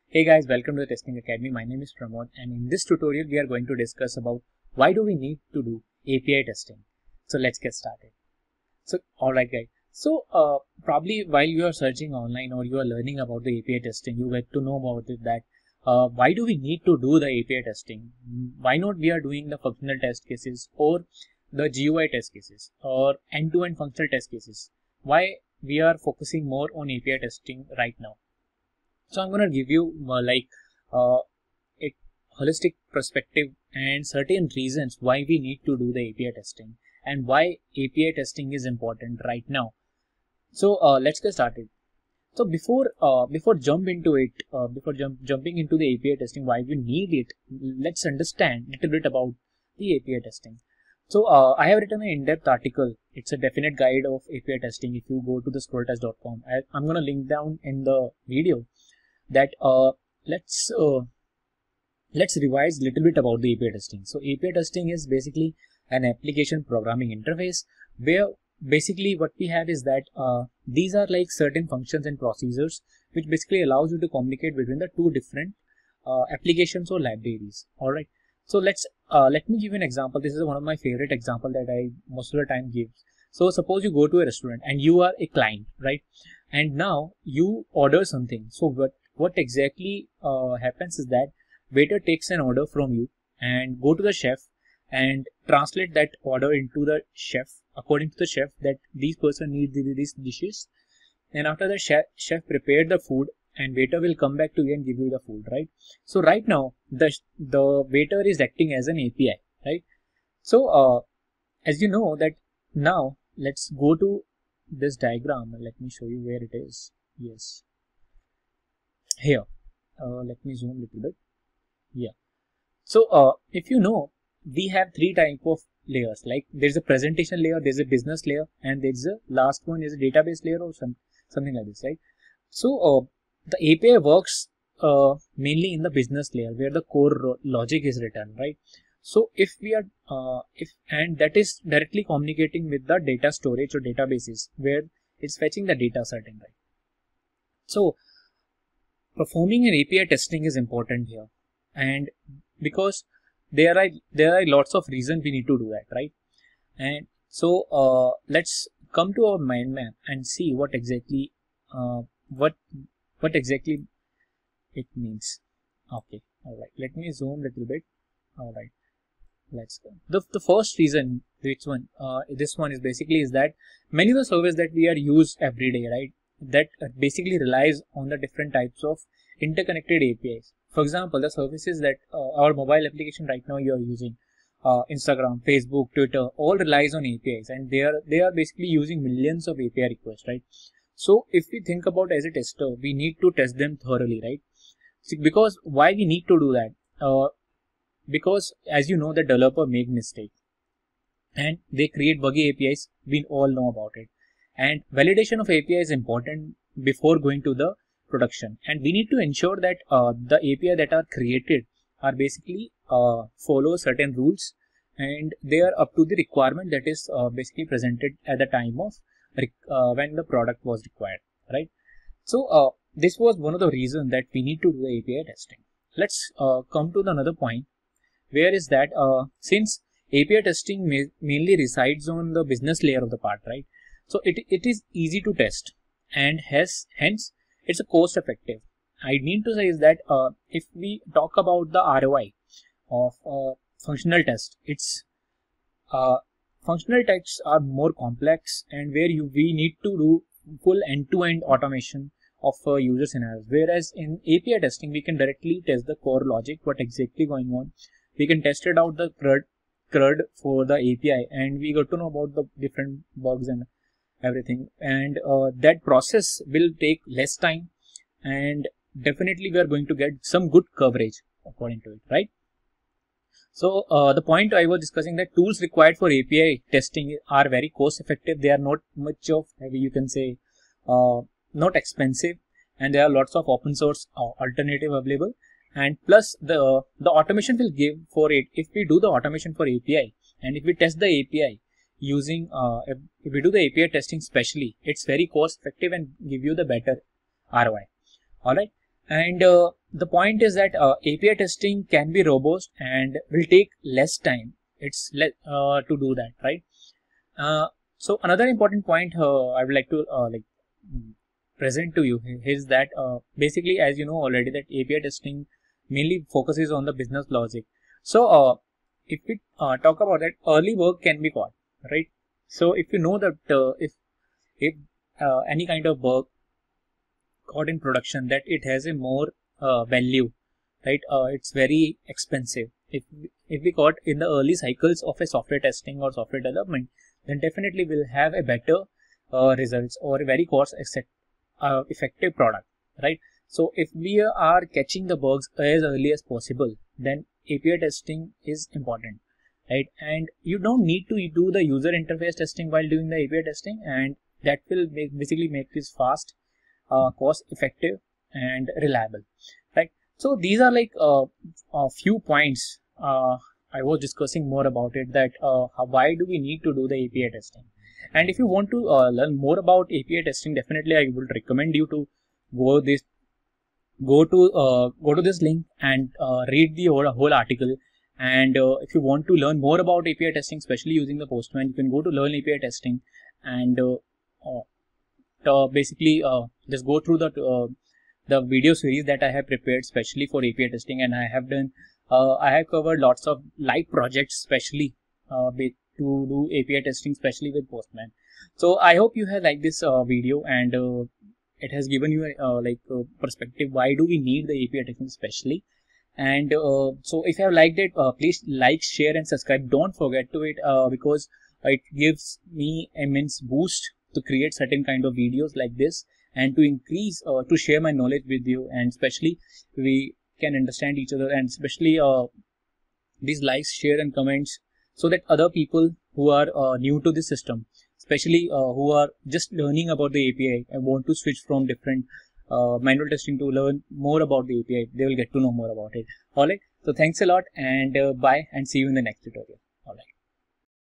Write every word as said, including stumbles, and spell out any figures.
Hey guys, welcome to the Testing Academy. My name is Pramod, and in this tutorial we are going to discuss about why do we need to do A P I testing. So let's get started. So alright guys, so uh, probably while you are searching online or you are learning about the A P I testing, you get to know about it that uh, why do we need to do the A P I testing? Why not we are doing the functional test cases or the G U I test cases or end-to-end functional test cases? Why we are focusing more on A P I testing right now? So I'm going to give you uh, like uh, a holistic perspective and certain reasons why we need to do the A P I testing and why A P I testing is important right now. So uh, let's get started. So before uh, before jump into it, uh, before jump, jumping into the A P I testing, why we need it, let's understand a little bit about the A P I testing. So uh, I have written an in-depth article. It's a definite guide of A P I testing. If you go to the scrolltest dot com, I, I'm going to link down in the video. That uh, let's uh, let's revise a little bit about the A P I testing. So A P I testing is basically an application programming interface where basically what we have is that uh, these are like certain functions and procedures which basically allows you to communicate between the two different uh, applications or libraries. All right. So let's uh, let me give you an example. This is one of my favorite example that I most of the time give. So suppose you go to a restaurant and you are a client, right? And now you order something. So what What exactly uh, happens is that waiter takes an order from you and go to the chef and translate that order into the chef according to the chef that this person needs these dishes, and after the chef, chef prepared the food and waiter will come back to you and give you the food, right? So right now the the waiter is acting as an A P I, right? So uh, as you know that now let's go to this diagram. Let me show you where it is. Yes. Here, uh, let me zoom a little bit. Yeah. So uh, if you know, we have three type of layers. Like there's a presentation layer, there's a business layer, and there's a last one is a database layer or some something like this, right? So uh, the A P I works uh, mainly in the business layer where the core logic is written, right? So if we are uh, if and that is directly communicating with the data storage or databases where it's fetching the data certain, right? So performing an A P I testing is important here, and because there are there are lots of reasons we need to do that, right? And so uh, let's come to our mind map and see what exactly uh, what what exactly it means. Okay, all right. Let me zoom a little bit. All right, let's go. The the first reason, which one? Uh, this one is basically is that many of the services that we are use every day, right? That basically relies on the different types of interconnected A P Is. For example, the services that uh, our mobile application right now you are using, uh, Instagram, Facebook, Twitter, all relies on A P Is, and they are they are basically using millions of A P I requests, right? So if we think about as a tester, we need to test them thoroughly, right? So because why we need to do that? Uh, because as you know, the developer make mistakes and they create buggy A P Is. We all know about it. And validation of A P I is important before going to the production. And we need to ensure that uh, the A P I that are created are basically uh, follow certain rules and they are up to the requirement that is uh, basically presented at the time of uh, when the product was required, right? So uh, this was one of the reasons that we need to do the A P I testing. Let's uh, come to the another point, where is that uh, since A P I testing ma mainly resides on the business layer of the part, right? So it, it is easy to test and has hence it's a cost effective. I need to say is that uh, if we talk about the R O I of uh, functional test, it's uh, functional tests are more complex and where you we need to do full end-to-end automation of uh, user scenarios. Whereas in A P I testing, we can directly test the core logic, what exactly going on. We can test it out the CRUD, CRUD for the A P I, and we got to know about the different bugs and everything, and uh, that process will take less time and definitely we are going to get some good coverage according to it, right? So uh, the point I was discussing that tools required for A P I testing are very cost effective. They are not much of, you can say, uh, not expensive, and there are lots of open source uh, alternative available, and plus the the automation will give for it. If we do the automation for A P I and if we test the A P I using uh, if, if we do the A P I testing specially, it's very cost effective and give you the better R O I. All right, and uh, the point is that uh, A P I testing can be robust and will take less time. It's le uh, to do that, right? Uh, so another important point uh, I would like to uh, like present to you is that uh, basically, as you know already, that A P I testing mainly focuses on the business logic. So uh, if we uh, talk about that, early work can be caught, right? So if you know that uh, if if uh, any kind of work caught in production, that it has a more uh, value, right? Uh, it's very expensive. If if we caught in the early cycles of a software testing or software development, then definitely we'll have a better uh, results or a very cost uh, effective product, right? So if we are catching the bugs as early as possible, then A P I testing is important, right? And you don't need to do the user interface testing while doing the A P I testing, and that will make, basically make this fast, uh, cost effective and reliable, right? So these are like uh, a few points uh, I was discussing more about it, that uh, how, why do we need to do the A P I testing. And if you want to uh, learn more about A P I testing, definitely I would recommend you to go this go to uh, go to this link and uh, read the whole, whole article. And uh, if you want to learn more about A P I testing, especially using the Postman, you can go to learn A P I testing and uh, uh, uh, basically uh, just go through the uh, the video series that I have prepared specially for A P I testing. And I have done uh, I have covered lots of live projects specially uh, with, to do A P I testing, especially with Postman. So I hope you have liked this uh, video, and uh, it has given you a uh, like uh, perspective why do we need the A P I testing especially. And uh, so if you have liked it, uh, please like, share and subscribe. Don't forget to it uh, because it gives me immense boost to create certain kind of videos like this, and to increase uh, to share my knowledge with you, and especially we can understand each other, and especially uh, these likes, share and comments, so that other people who are uh, new to the system, especially uh, who are just learning about the A P I and want to switch from different uh, manual testing to learn more about the A P I, they will get to know more about it. Alright, so thanks a lot, and uh, bye, and see you in the next tutorial.